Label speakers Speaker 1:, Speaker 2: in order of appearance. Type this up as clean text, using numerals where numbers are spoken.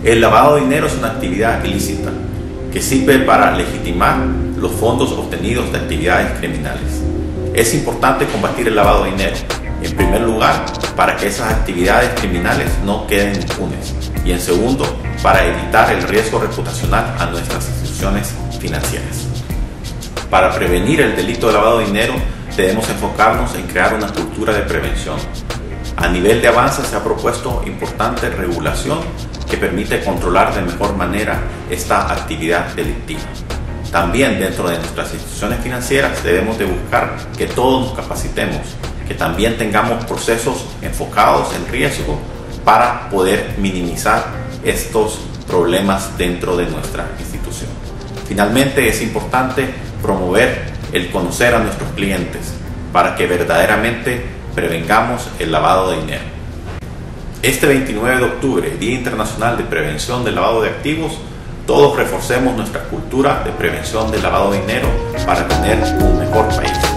Speaker 1: El lavado de dinero es una actividad ilícita que sirve para legitimar los fondos obtenidos de actividades criminales. Es importante combatir el lavado de dinero, en primer lugar, para que esas actividades criminales no queden impunes y en segundo, para evitar el riesgo reputacional a nuestras instituciones financieras. Para prevenir el delito de lavado de dinero, debemos enfocarnos en crear una cultura de prevención. A nivel de avance se ha propuesto importante regulación que permite controlar de mejor manera esta actividad delictiva. También dentro de nuestras instituciones financieras debemos de buscar que todos nos capacitemos, que también tengamos procesos enfocados en riesgo para poder minimizar estos problemas dentro de nuestra institución. Finalmente, es importante promover el conocer a nuestros clientes para que verdaderamente prevengamos el lavado de dinero. Este 29 de octubre, Día Internacional de Prevención del Lavado de Activos, todos reforcemos nuestra cultura de prevención del lavado de dinero para tener un mejor país.